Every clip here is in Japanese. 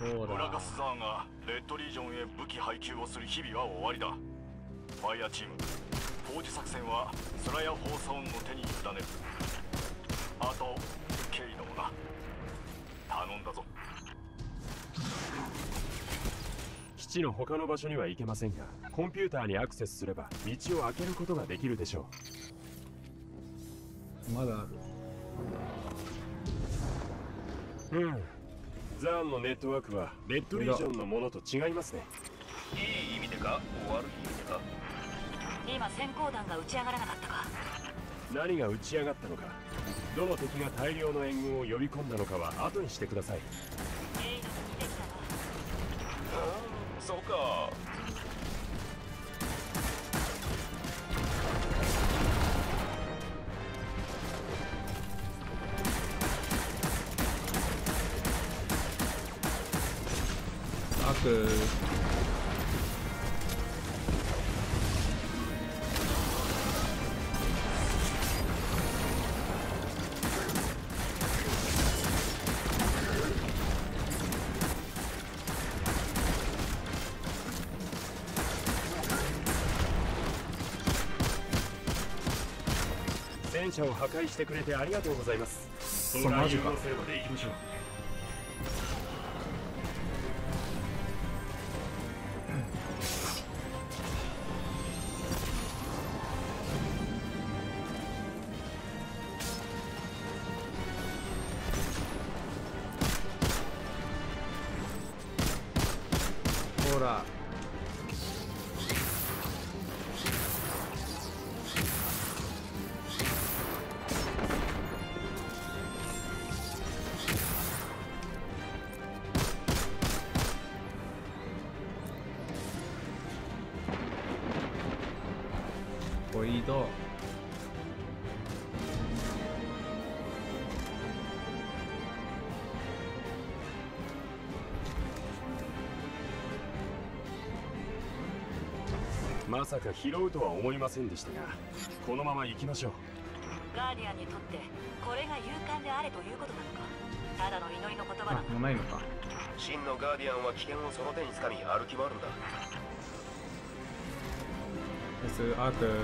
ブラカスザーーがレッドリージョンへ武器配給をする日々は終わりだ。ファイアチーム、工事作戦はスラヤ・フォーサオンの手に委ねる。あとケイドもな。頼んだぞ。 基地の他の場所には行けませんが、コンピューターにアクセスすれば道を開けることができるでしょまだある。 う。ザーンのネットワークはレッドリージョンのものと違いますね。 いい意味でか悪い意味でか。 今閃光弾が打ち上がらなかったか。 何が打ち上がったのか、どの敵が大量の援軍を呼び込んだのかは後にしてください。 ケイドに似てきたな。 そうか。 アーク戦車を破壊してくれてありがとうございます。 そうマジか。 融合するまで行きましょう。 ほらポイドまさか拾うとは思いませんでしたが、このまま行きましょう。 ガーディアンにとってこれが勇敢であれということなのか。ただの祈りの言葉あなの。 もうないのか。 真のガーディアンは危険をその手につかみ歩き回るんだ。 ですアーク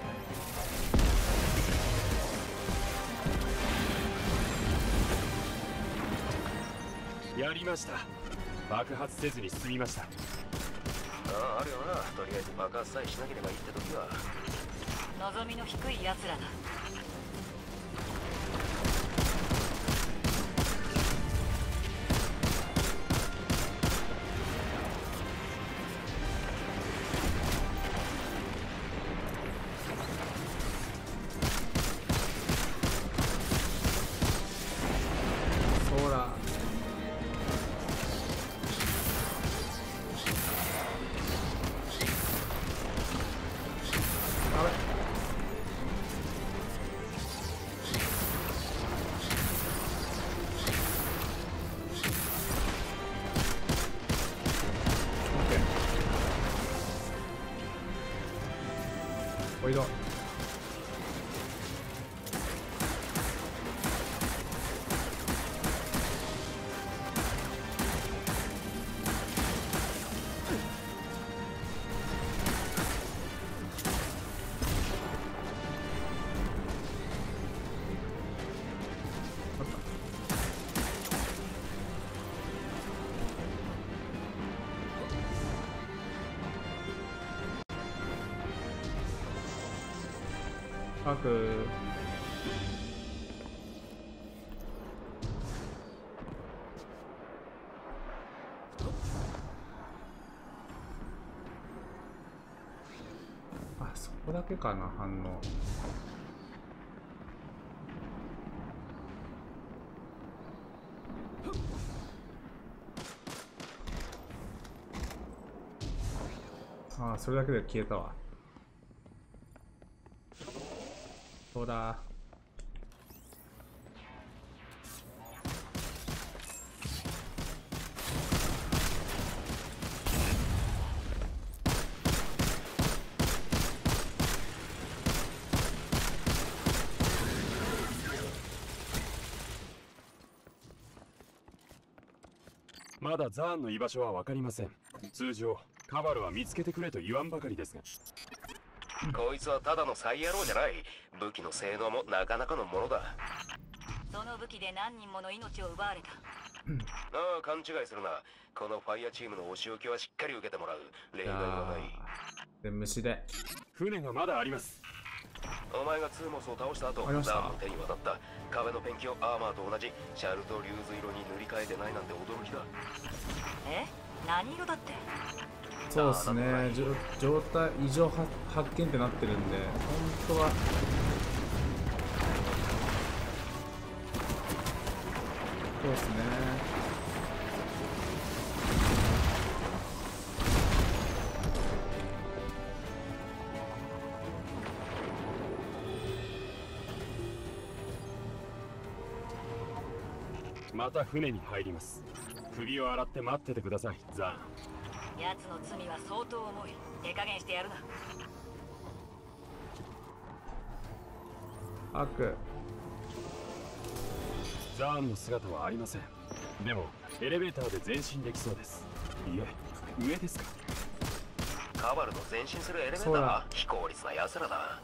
やりました。爆発せずに済みました。 ああ、あるよな。とりあえず爆発さえしなければいいって時は。 望みの低い奴らだ。 ほらあれポイドアークあそこだけかな反応。ああそれだけで消えたわ。そうだままだザーンの居場所は分かりません。通常カバルは見つけてくれと言わんばかりですが。 こいつはただのサイ野郎じゃない。武器の性能もなかなかのものだ。 その武器で何人もの命を奪われた。 ああ、勘違いするな。このファイヤーチームのお仕置きはしっかり受けてもらう。例外はない。 で虫で。 船がまだあります。 お前がツーモスを倒した後、 ありましたザーンの手に渡った壁のペンキをアーマーと同じシャルトリューズ色に塗り替えてないなんて驚きだ。 え、何色だって？ そうですね。状態異常発見ってなってるんで、本当はそうですね。 また船に入ります。首を洗って待っててください、ザーン。 奴の罪は相当重い。手加減してやるな。 アーク。 ザーンの姿はありません。でもエレベーターで前進できそうです。いえ、上ですか。 カバルの前進するエレベーターそうだは非効率な奴らだ。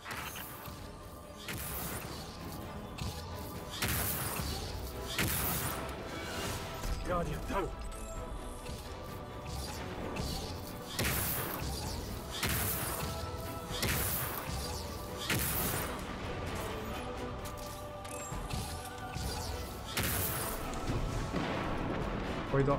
ガーディアンダウン。 これだ。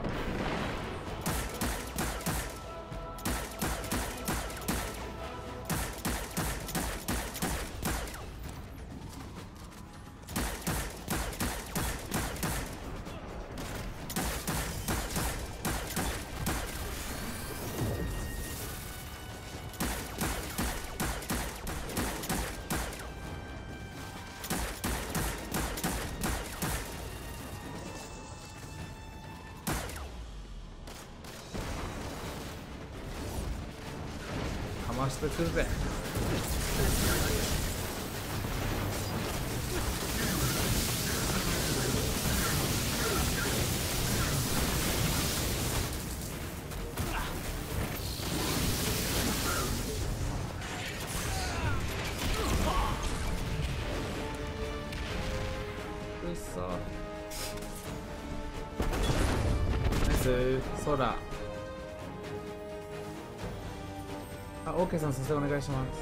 かましてくるぜ。うっそ。ナイス。ソーラ。あ、オーケーさん、させお願いします。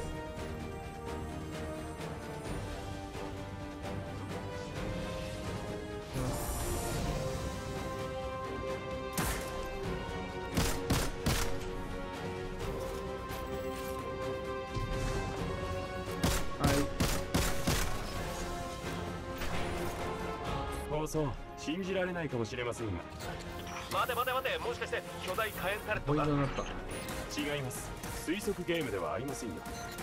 放送信じられないかもしれませんが。 待て待て待て、もしかして巨大火炎タレットか。 ポイントになった。 違います。推測ゲームではありませんよ。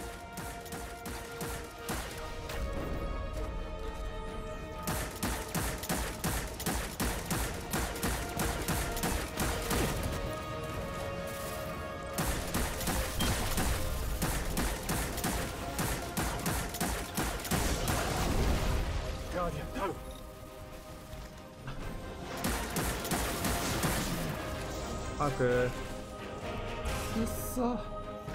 ガーディアンダウン。 アーク。うっそ。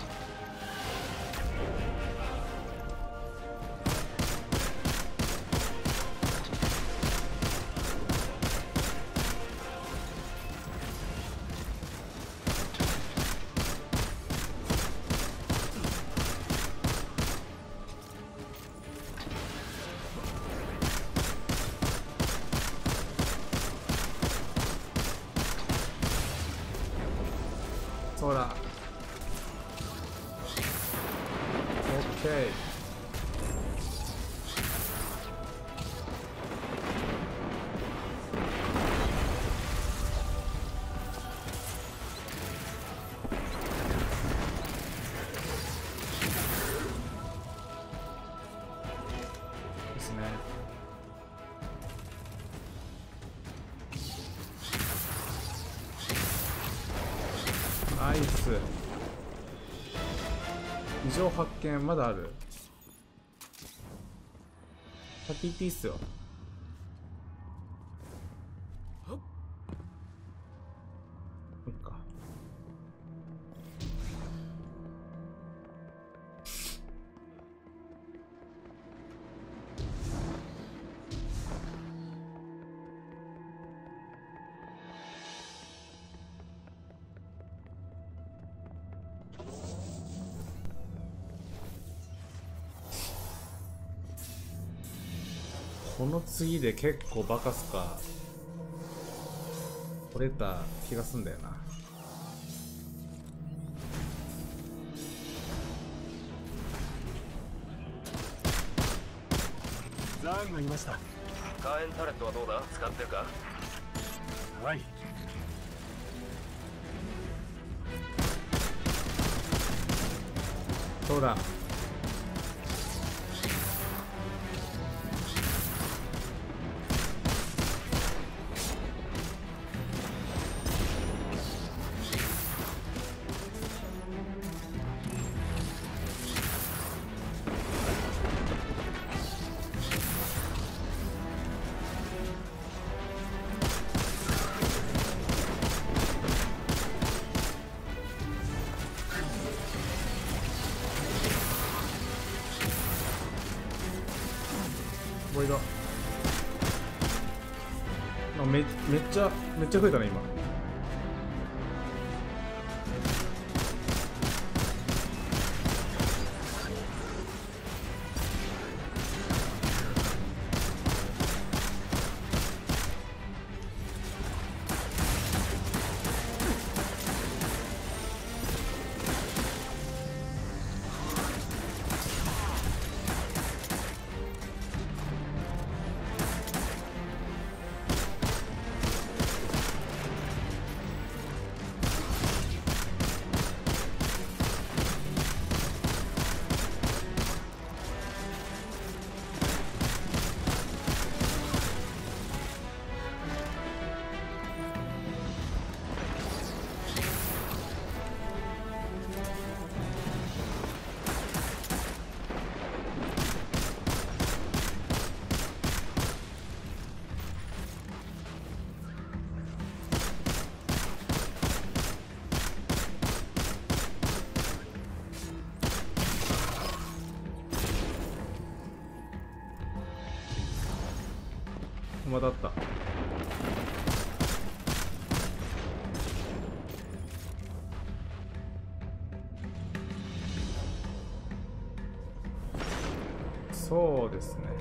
そうだ。オッケー。ですね。ナイス。異常発見まだある。先行っていいっすよ。 この次で結構バカすか取れた気がすんだよな。 ザーンがいました。 火炎タレットはどうだ？使ってるか？ はい。 そうだ。ボイド。めっちゃ増えたね今。まだあった。そうですね。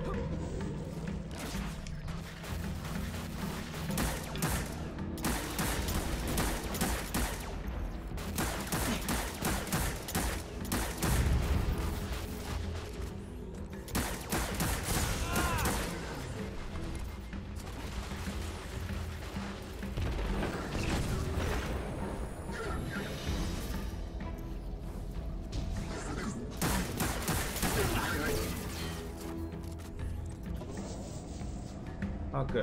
アーク。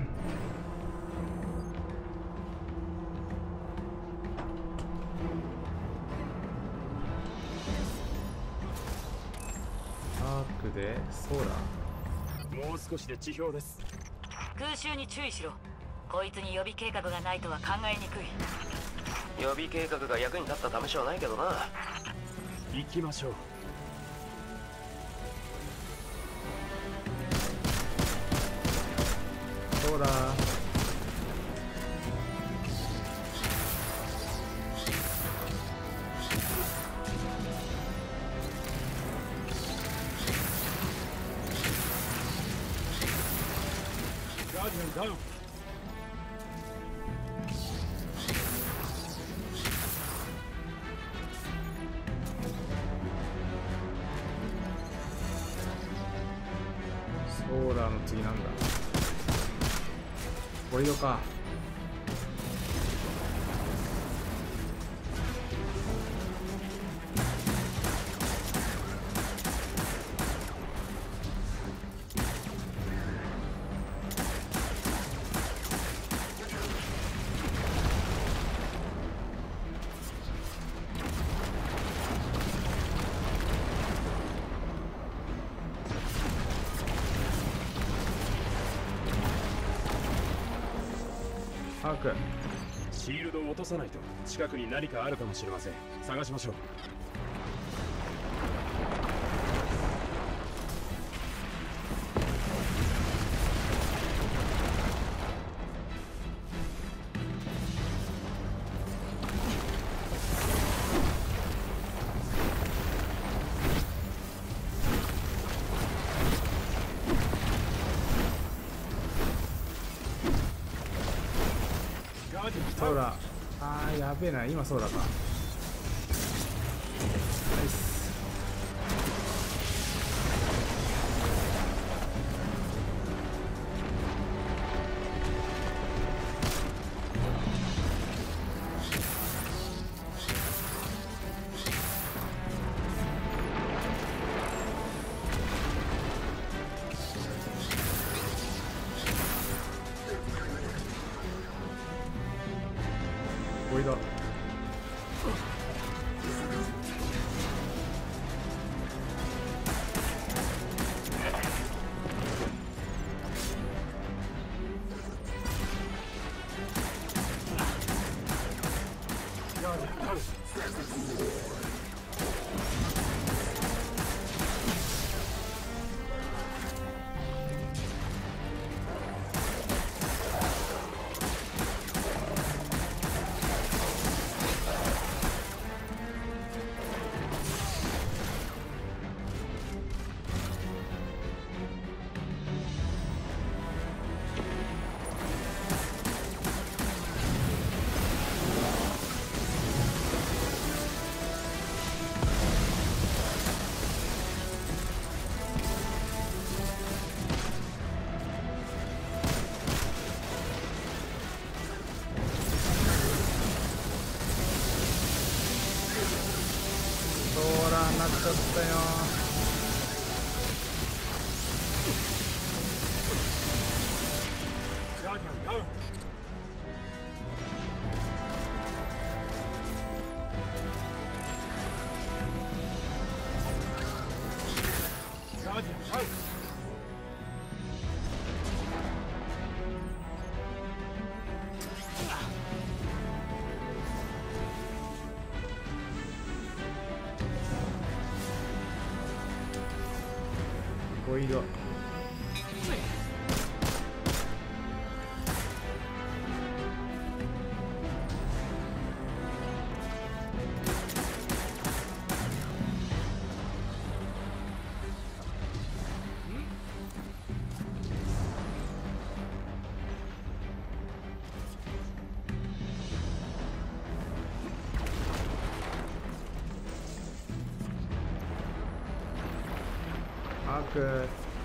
アークでソーラー。 もう少しで地表です。 空襲に注意しろ。こいつに予備計画がないとは考えにくい。 予備計画が役に立った試しはないけどな。 行きましょう。 ソーラー。 ガーディアンダウン。 ソーラーの次なんだ。ボイドか。アーク。 シールドを落とさないと近くに何かあるかもしれません。探しましょう。 ソーラ。あーやべえな、今ソーラか。ナイス。おいだ。ソーラーになっちゃったよ。 ガーディアンダウン。ガーディアンダウン。 おいだ。アーク。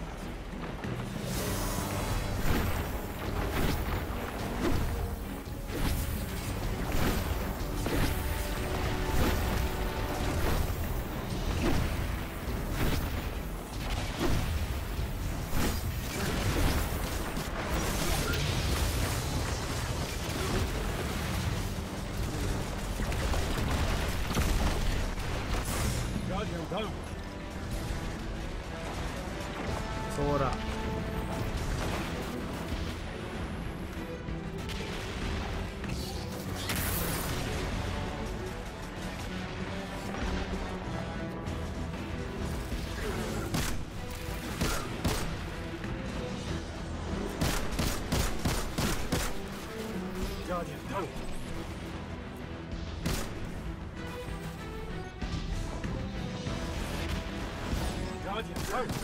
ガーディアンダウン。 ソーラ。 ガーディアンダウン。ガーディアンダウン。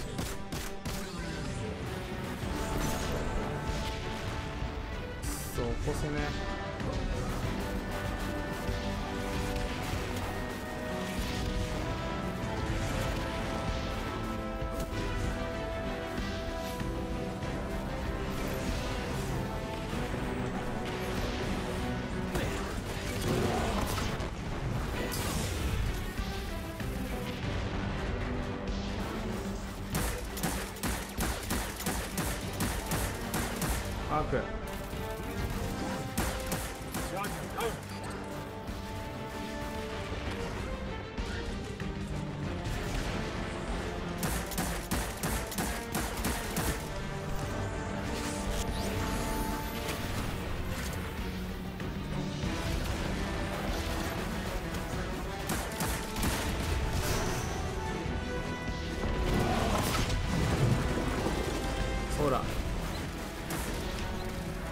そう起こせね。アーク。 ガーディアンダウン。 ソーラ。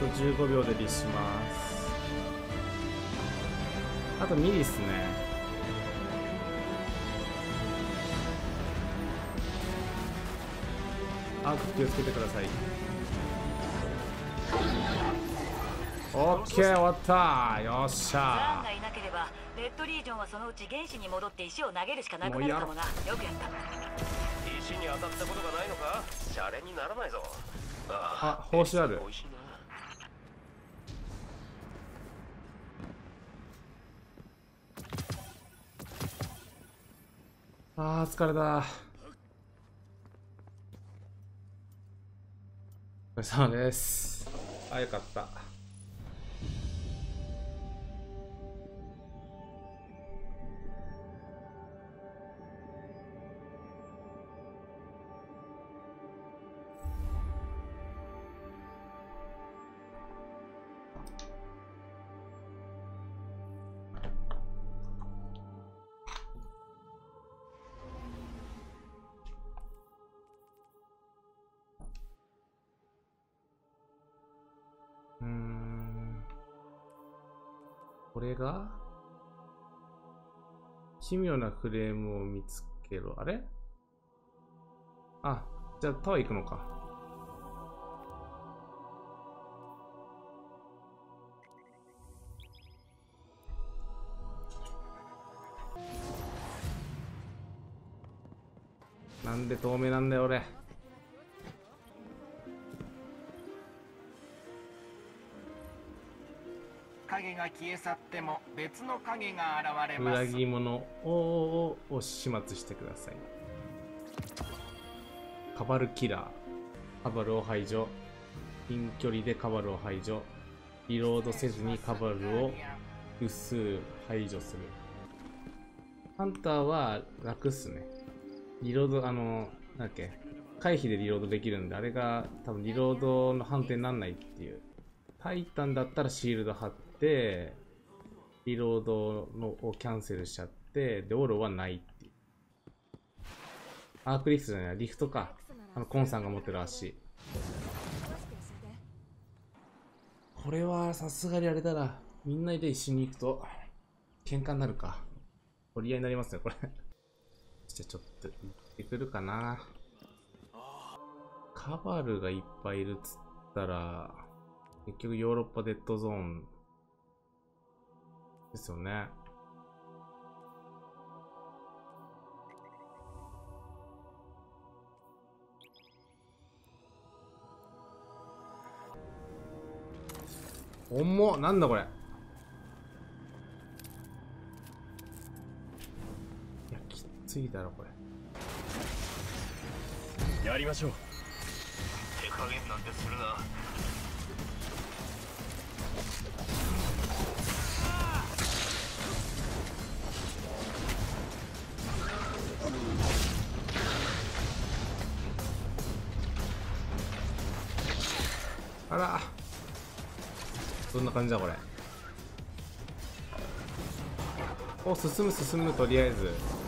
と15秒で律します。あとミリっすね。アーク気をつけてください。オッケー、終わった。よっしザーンゃがいなければレッドリージョンはそのうち原子に戻って石を投げるしかなくなるかもな。よくやった。 石に当たったことがないのか？シャレにならないぞ。 あ、報酬ある。 美味しいな。 疲れた。お疲れ様です。よかった。これが奇妙なフレームを見つけろ。あれ？あ、じゃあタワー行くのか。なんで透明なんだよ俺。 影が消え去っても別の影が現れます。 裏切り者を始末してください。カバルキラー。カバルを排除。近距離でカバルを排除。リロードせずにカバルを複数排除する。ハンターは楽っすね。リロード、なんだっけ、回避でリロードできるんで、あれが多分リロードの判定にならないっていう。タイタンだったらシールド貼って、リロードのをキャンセルしちゃって、で、オロはないっていう。アークリフトじゃない、リフトか。コンさんが持ってる足。これはさすがにあれだな。みんなで一緒に行くと、喧嘩になるか。取り合いになりますね、これ。じゃあちょっと行ってくるかな。カバルがいっぱいいるっつったら、結局ヨーロッパデッドゾーンですよね。重っ、なんだこれ。いや、きついだろこれ。 やりましょう。 手加減なんてするな。 あら、どんな感じだこれ。お、進む進む、とりあえず。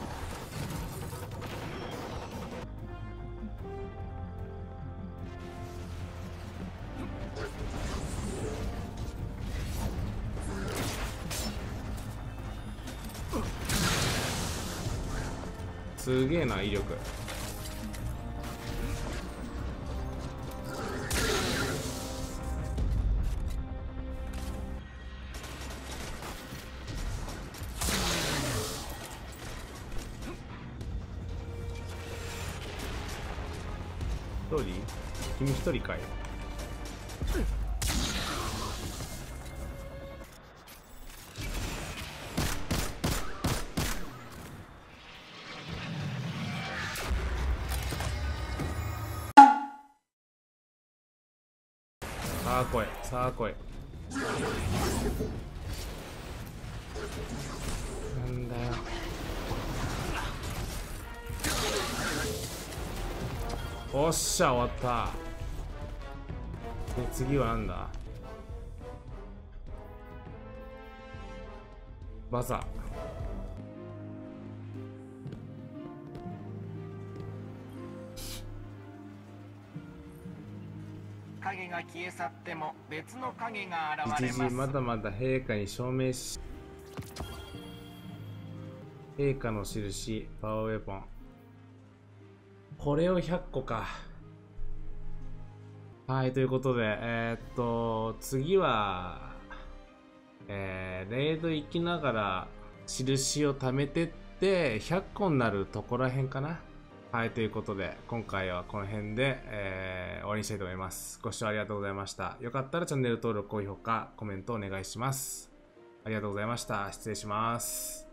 すげえな威力。一人？君一人かい。さあ来い、さあ来い。なんだよ。おっしゃ、終わった。で、次はなんだ。バザー。 影が消え去っても別の影が現れ一ます。 時まだまだ陛下に証明し、陛下の印、パワーウェポン。これを100個か。はい、ということで、次は、レイド行きながら印を貯めてって100個になるところらへんかな。はい、ということで今回はこの辺で、終わりにしたいと思います。ご視聴ありがとうございました。よかったらチャンネル登録、高評価、コメントお願いします。ありがとうございました。失礼します。